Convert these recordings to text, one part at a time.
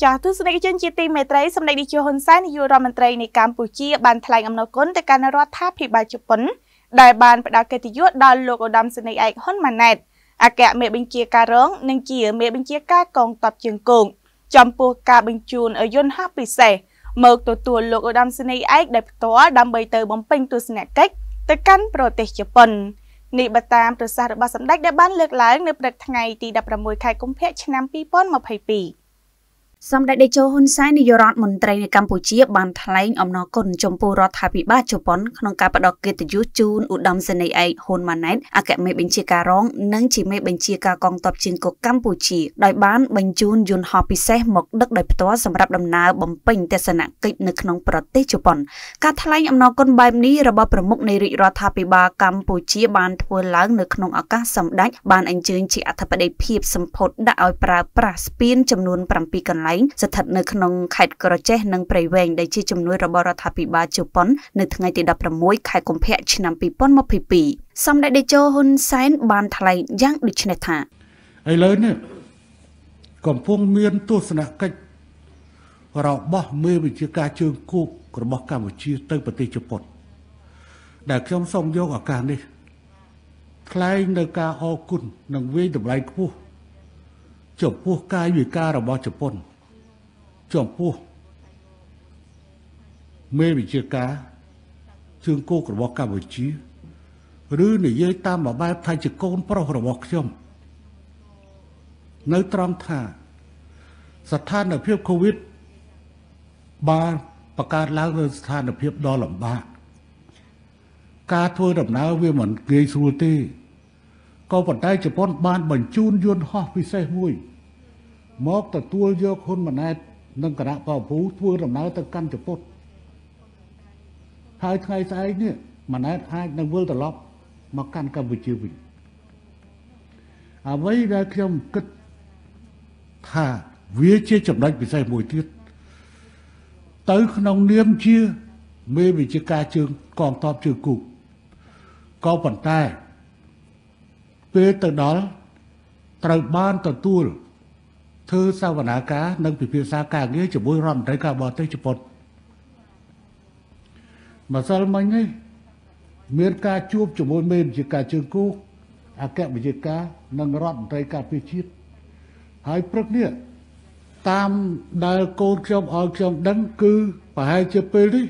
ចាទស្សនិកជនជាទីមេត្រីសម្ដេចនាយកហ៊ុនសែននាយករដ្ឋមន្ត្រីនៃកម្ពុជាបានថ្លែងអំណរគុណទៅកាន់រដ្ឋាភិបាលជប៉ុនដែលបានផ្ដល់កិត្តិយសដល់លោកឧត្តមសេនីយ៍ឯកហ៊ុនម៉ាណែតអគ្គមេបញ្ជាការរងនិងជាមេបញ្ជាការកងទ័ពជើងគោកចំពោះការបញ្ជូនយន្តហោះពិសេសមកទទួលលោកឧត្តមសេនីយ៍ឯកដោយផ្ទាល់ដើម្បីទៅបំពេញទស្សនកិច្ចទៅកាន់ប្រទេសជប៉ុននេះបើតាមប្រសាសន៍របស់សម្ដេចដែលបានលើកឡើងនៅព្រឹកថ្ងៃទី16ខែកុម្ភៈឆ្នាំ2022សម្ដេចតេជោហ៊ុនសែននាយករដ្ឋមន្ត្រីនៃកម្ពុជាបានថ្លែងអំណរគុណចំពោះរដ្ឋាភិបាលជប៉ុនក្នុងការផ្ដល់កិត្តិយសជូនឧត្តមសេនីយ៍ឯកហ៊ុនម៉ាណែតអគ្គមេបញ្ជាការរងនិងជាមេបញ្ជាការកងទ័ពជើងគោកកម្ពុជាដោយបានបញ្ជូនយន្តហោះពិសេសមកដឹកដោយផ្ទាល់សម្រាប់ដំណើរបំពេញទស្សនកិច្ចនៅក្នុងប្រទេសជប៉ុនការថ្លែងអំណរគុណបែបនេះរបស់ប្រមុខនៃរាជរដ្ឋាភិបាលកម្ពុជាបានធ្វើឡើងនៅក្នុងឱកាសសម្ដេចបានអញ្ជើញជាអធិបតីភាពសម្ពោធដាក់ឲ្យប្រើប្រាស់ស្ពានចំនួន7កន្លែងស្ថិតនៅក្នុងខេត្តក្រចេះនិងព្រៃវែងដែលជាជំនួយរបស់រដ្ឋាភិបាលជប៉ុននៅថ្ងៃទី16ខែកុម្ភៈឆ្នាំ2022សម្ដេចតេជោហ៊ុនសែនបានថ្លែងយ៉ាងដូចនេះថាឥឡូវនេះកំពុងមានទស្សនកិច្ចរបស់មេវិជ្ជាការជើងគោករបស់កម្ពុជាទៅប្រទេសជប៉ុនដែលខ្ញុំសូមយកឱកាសនេះថ្លែងនៅការអរគុណនិងវាយតម្លៃខ្ពស់ចំពោះកាយវិការរបស់ជប៉ុនចំពោះមេវិជ្ជាការជើងគោករបស់កម្ពុជាឬនិយាយតាមបែបថាជាកូនប្រុសរបស់ខ្ញុំនៅត្រង់ថាស្ថានភាពកូវីដបានបង្កើតឡើងនៅស្ថានភាពដ៏លំបាកការធ្វើដំណើរវាមិនងាយស្រួលទេក៏ប៉ុន្តែជប៉ុនបានបញ្ជូនយន្តហោះពិសេសមួយមកទទួលយកហ៊ុនម៉ាណែតនិងគណៈបព្វូធ្វើដំណើរទៅកាន់ជប៉ុនហើយថ្ងៃស្អែកនេះម៉ាណែតអាចនឹងវិលត្រឡប់មកកាន់កម្ពុជាវិញអ្វីដែលខ្ញុំគិតថាវាជាចំណុចពិសេសមួយទៀតទៅក្នុងនាមជាមេវិជ្ជាការជើងកងទ័ពជើងគោកក៏ប៉ុន្តែពេលទៅដល់ត្រូវបានទទួលធ្វើសវនាការនិងពិភាក្សាការងារជាមួយរដ្ឋមន្ត្រីការបរទេសជប៉ុនម្សិលមិញនេះមានការជួបជាមួយមេបញ្ជាការជើងគោកអគ្គមេបញ្ជាការនិងរដ្ឋមន្ត្រីការពារជាតិហើយព្រឹកនេះតាមដែលកូនខ្ញុំឲ្យខ្ញុំដឹងគឺប្រហែលជាពេលនេះ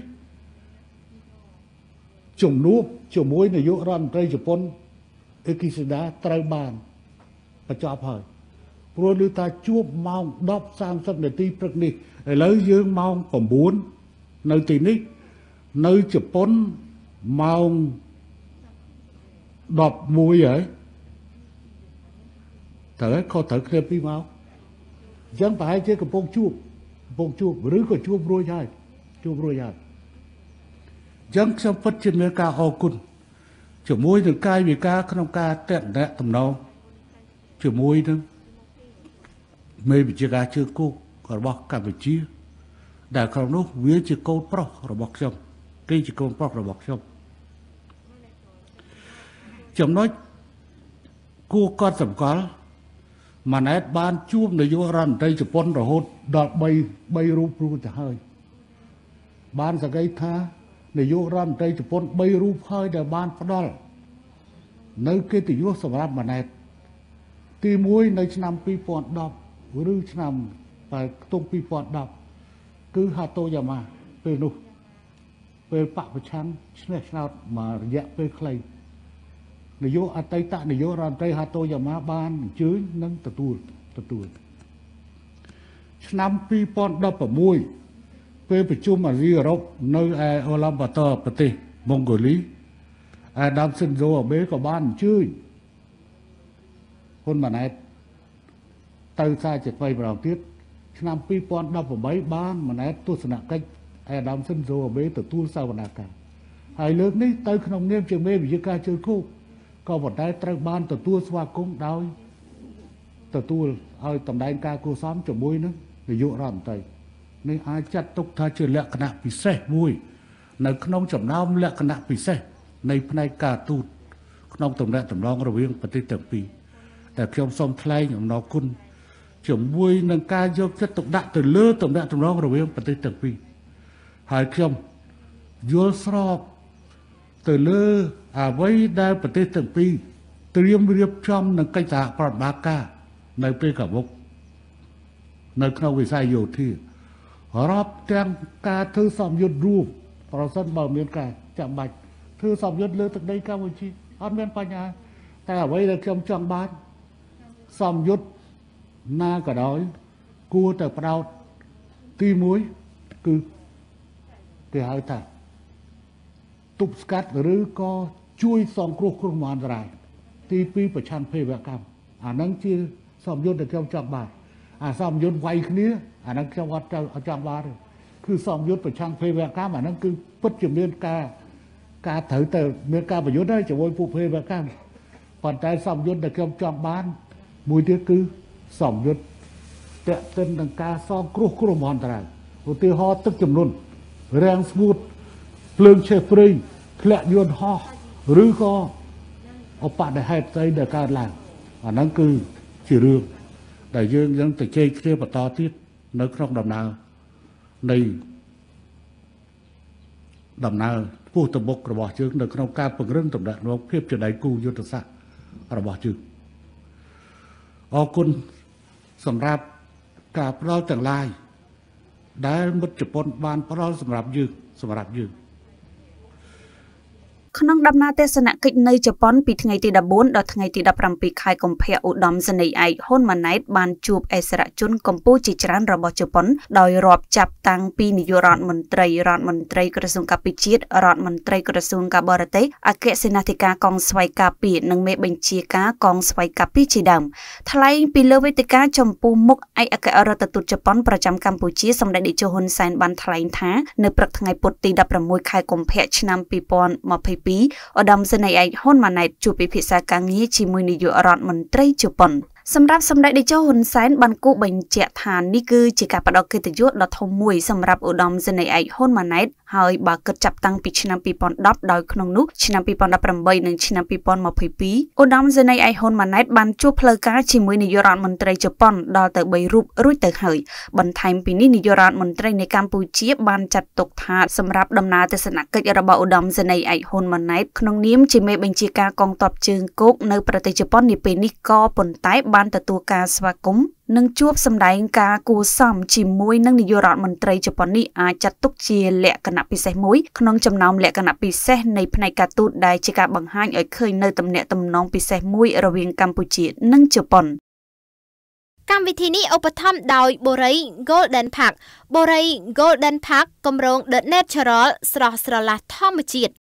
ជំនួបជាមួយនាយករដ្ឋមន្ត្រីជប៉ុនអេគីសេដាត្រូវបានបញ្ចប់ហើយព្រោះឮថាជួបម៉ោង10:30នាទីព្រឹកនេះឥឡូវយើងម៉ោង9នៅទីនេះនៅជប៉ុនម៉ោង11ហើយត្រូវខុសត្រូវគ្នា2ម៉ោងអញ្ចឹងប្រហែលជាកំពុងជួបឬក៏ជួបរួចហើយអញ្ចឹងខ្ញុំពិតជាមានការអរគុណជាមួយនឹងកាយវិការក្នុងការតេតៈតំណងជាមួយនឹងមេវិជ្ជាការជើងគោករបស់កម្ពុជាដែលក្នុងនោះវាជាកូនប្រុសរបស់ខ្ញុំគេជាកូនប្រុសរបស់ខ្ញុំចំណុចគួរកត់សម្គាល់ម៉ាណែតបានជួបនាយករដ្ឋមន្ត្រីជប៉ុនរហូតដល់3រូបរួចទៅហើយបានសង្កេតថានាយករដ្ឋមន្ត្រីជប៉ុន3រូបហើយដែលបានផ្ដល់នៅកិត្តិយសសម្រាប់ម៉ាណែតទី1នៅឆ្នាំ2010ឬឆ្នាំខ្ទង់2010គឺហាតូយ៉ាម៉ាពេលនោះពេលបពប្រឆាំងឈ្នះឆ្នោតមករយៈពេលខ្លីនាយកអតីតនាយករដ្ឋមន្ត្រីហាតូយ៉ាម៉ាបានអញ្ជើញនិងទទួលឆ្នាំ2016ពេលប្រជុំអាស៊ីអឺរ៉ុបនៅឯអូឡាំបាតឺប្រទេសម៉ុងហ្គូលីអាដាមស៊ិនហ្សូអាបេក៏បានអញ្ជើញហ៊ុនម៉ាណែតទៅសារជាថ្មីម្ដងទៀតឆ្នាំ2018បានម៉ាណែតទស្សនកិច្ចអាដាមស៊ិនហ្សូអាបេទទួលសវនាការហើយលើកនេះទៅក្នុងនាមជាមេវិជ្ជាការជើងគោកក៏ប៉ុន្តែត្រូវបានទទួលស្វាគមន៍ដោយទទួលឲ្យតម្ដែងការគួរសមជាមួយនឹងនាយករដ្ឋមន្ត្រីនេះអាចចាត់ទុកថាជាលក្ខណៈពិសេសមួយនៅក្នុងចំណោមលក្ខណៈពិសេសនៃផ្នែកការទូតក្នុងទំនាក់ទំនងរវាងប្រទេសទាំងពីរតែខ្ញុំសូមថ្លែងអំណរគុណជាមួយនឹងការយកចិត្តទុកដាក់ទៅលើទំនាក់ទំនងរវាងប្រទេសទាំងពីរហើយខ្ញុំយល់ស្របទៅលើអ្វីដែលប្រទេសទាំងពីរត្រៀមរៀបចំនឹងកិច្ចសហប្រតិបត្តិការនៅពេលខាងមុខនៅក្នុងវិស័យយោធារាប់ទាំងការធ្វើសម្ពយុទ្ធរួមប្រសិនបើមានការចាំបាច់ធ្វើសម្ពយុទ្ធលើទឹកដីកម្ពុជាអត់មានបញ្ហាតែអ្វីដែលខ្ញុំចង់បានសម្ពយុទ្ធណាក៏ដោយគួរតែផ្ដោតទី1គឺគេហៅថាទប់ស្កាត់ឬក៏ជួយសង្គ្រោះគ្រោះមហន្តរាយទី2ប្រឆាំងភេរវកម្មអាហ្នឹងជាសម្ពយុទ្ធដែលខ្ញុំចង់បានអាសម្ពយុទ្ធវាយគ្នាអាហ្នឹងខ្ញុំអត់ចង់បានទេគឺសម្ពយុទ្ធប្រឆាំងភេរវកម្មអាហ្នឹងគឺពិតជាមានការត្រូវទៅមានការប្រយុទ្ធហើយជាមួយពួកភេរវកម្មប៉ុន្តែសម្ពយុទ្ធដែលខ្ញុំចង់បានមួយទៀតគឺសម្ពយុទ្ធតេតិននឹងការសងគ្រោះគ្រោះមហន្តរាយឧទាហរណ៍ទឹកជំនន់រាំងស្ងួតភ្លើងឆេះព្រៃធ្លាក់យន្តហោះឬក៏ឧបទ្ទហេតុផ្សេងដែលកើតឡើងអាហ្នឹងគឺជារឿងដែលយើងនឹងទៅជែកគ្នាបន្តទៀតនៅក្នុងដំណើរនៃដំណើរពោះទៅមុខរបស់យើងនៅក្នុងការពង្រឹងទំនាក់ទំនងភាពជាដៃគូយុទ្ធសាស្ត្ររបស់យើងអរគុណសម្រាប់ការផ្ដល់ទាំងឡាយដែលមិត្តជប៉ុនបានផ្ដល់សម្រាប់យើងក្នុងដំណើរទស្សនកិច្ចនៅជប៉ុនពីថ្ងៃទី14ដល់ថ្ងៃទី17ខែកុម្ភៈឧត្តមសេនីយ៍ឯកហ៊ុនម៉ាណែតបានជួបអិសរាជជនកម្ពុជាជាច្រើនរបស់ជប៉ុនដោយរាប់ចាប់តាំងពីនាយករដ្ឋមន្ត្រីក្រសួងការពារជាតិរដ្ឋមន្ត្រីក្រសួងការបរទេសអគ្គសេនាធិការកងស្វ័យការពារនិងមេបញ្ជាការកងស្វ័យការពារជាដើមថ្លែងពីលើវេទិកាចំពោះមុខឯកអគ្គរដ្ឋទូតជប៉ុនប្រចាំកម្ពុជាសម្ដេចតេជោហ៊ុនសែនបានថ្លែងថានៅព្រឹកថ្ងៃពុធទី16ខែកុម្ភៈឆ្នាំ2022ឧត្តមសេនីយ៍ឯកហ៊ុនម៉ាណែតជួបពិភាក្សាការងារជាមួយនាយករដ្ឋមន្ត្រីជប៉ុនសម្រាប់សម្ដេចតេជោហ៊ុនសែនបានគូបញ្ជាក់ថានេះគឺជាការផ្ដល់កិត្តិយសដ៏ធំមួយសម្រាប់ឧត្តមសេនីយ៍ឯកហ៊ុនម៉ាណែតហើយបើគិតចាប់តាំងពីឆ្នាំ2010ដោយក្នុងនោះឆ្នាំ2018និងឆ្នាំ2022ឧត្តមសេនីយ៍ឯកហ៊ុនម៉ាណែតបានជួបផ្លូវការជាមួយនាយករដ្ឋមន្ត្រីជប៉ុនដល់ទៅ3រូបរួចទៅហើយបន្ថែមពីនេះនាយករដ្ឋមន្ត្រីនៃកម្ពុជាបានចាត់ទុកថាសម្រាប់ដំណើរទស្សនកិច្ចរបស់ឧត្តមសេនីយ៍ឯកហ៊ុនម៉ាណែតក្នុងនាមជាមេបញ្ជាការកងទ័ពជើងគោកនៅប្រទេសជប៉ុននាពេលនេះក៏ប៉ុន្តែបានទទួលការស្វាគមន៍និងជួបសម្ដែងការគួសមជាមួយនឹងនាយករដ្ឋមន្ត្រីជប៉ុននេះអាចចាត់ទុកជាលក្ខណៈពិសេសមួយក្នុងចំណោមលក្ខណៈពិសេសនៃផ្នែកការទូតដែលជាការបង្ហាញឲ្យឃើញនៅទំនាក់ទំនងពិសេសមួយរវាងកម្ពុជានិងជប៉ុនកម្មវិធីនេះឧបត្ថម្ភដោយ Boray Golden Park Boray Golden Park គម្រោង The Natural ស្រស់ស្រឡះធម្មជាតិ